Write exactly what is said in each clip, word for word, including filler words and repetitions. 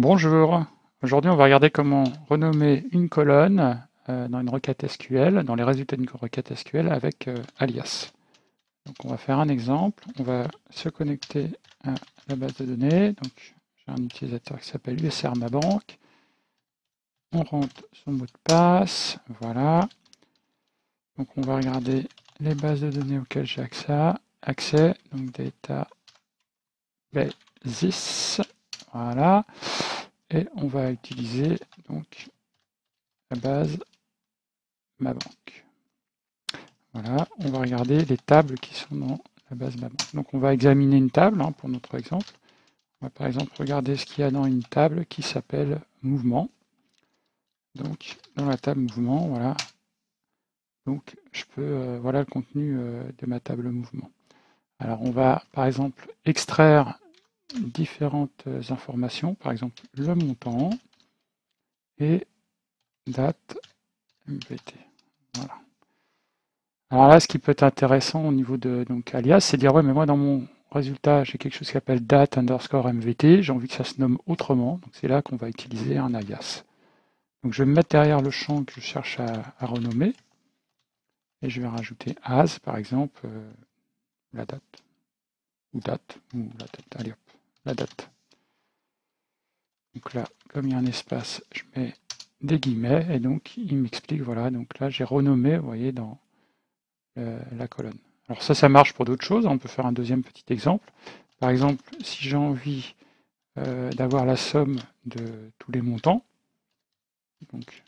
Bonjour, aujourd'hui on va regarder comment renommer une colonne euh, dans une requête S Q L, dans les résultats d'une requête S Q L avec euh, alias. Donc on va faire un exemple, on va se connecter à la base de données, donc j'ai un utilisateur qui s'appelle U S R Ma Banque, on rentre son mot de passe, voilà, donc on va regarder les bases de données auxquelles j'ai accès, accès, donc databases, voilà, et on va utiliser donc la base Ma Banque. Voilà, on va regarder les tables qui sont dans la base Ma Banque. Donc on va examiner une table hein, pour notre exemple. On va par exemple regarder ce qu'il y a dans une table qui s'appelle mouvement. Donc dans la table mouvement, voilà. Donc je peux, euh, voilà le contenu euh, de ma table mouvement. Alors on va par exemple extraire différentes informations, par exemple le montant et date M V T. Voilà. Alors là, ce qui peut être intéressant au niveau de donc alias, c'est de dire ouais, mais moi dans mon résultat, j'ai quelque chose qui s'appelle date underscore M V T, j'ai envie que ça se nomme autrement, donc c'est là qu'on va utiliser un alias. Donc je vais me mettre derrière le champ que je cherche à, à renommer, et je vais rajouter as, par exemple, euh, la date, ou date, ou la date, allez hop, la date. Donc là, comme il y a un espace, je mets des guillemets, et donc il m'explique, voilà, donc là j'ai renommé, vous voyez, dans euh, la colonne. Alors ça, ça marche pour d'autres choses, on peut faire un deuxième petit exemple. Par exemple, si j'ai envie euh, d'avoir la somme de tous les montants, donc,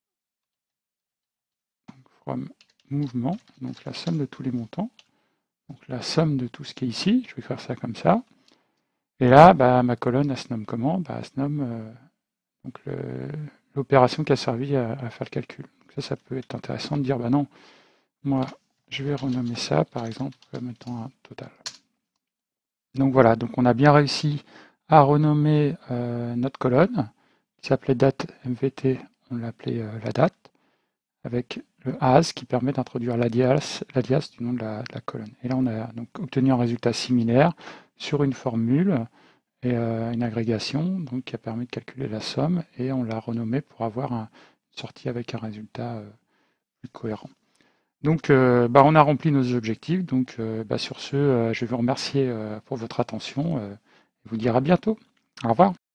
donc from mouvement, donc la somme de tous les montants, donc la somme de tout ce qui est ici, je vais faire ça comme ça. Et là, bah, ma colonne, elle se nomme comment bah, Elle se nomme euh, donc l'opération qui a servi à, à, faire le calcul. Donc ça, ça peut être intéressant de dire, bah non, moi, je vais renommer ça, par exemple, comme étant un total. Donc voilà, donc on a bien réussi à renommer euh, notre colonne, qui s'appelait date M V T, on l'appelait euh, la date, avec le as qui permet d'introduire l'alias du nom de la, de la, colonne. Et là, on a donc obtenu un résultat similaire sur une formule et euh, une agrégation donc, qui a permis de calculer la somme, et on l'a renommé pour avoir un, une sortie avec un résultat euh, plus cohérent. Donc, euh, bah, on a rempli nos objectifs. Donc, euh, bah, sur ce, euh, je vais vous remercier euh, pour votre attention euh, et vous dire à bientôt. Au revoir.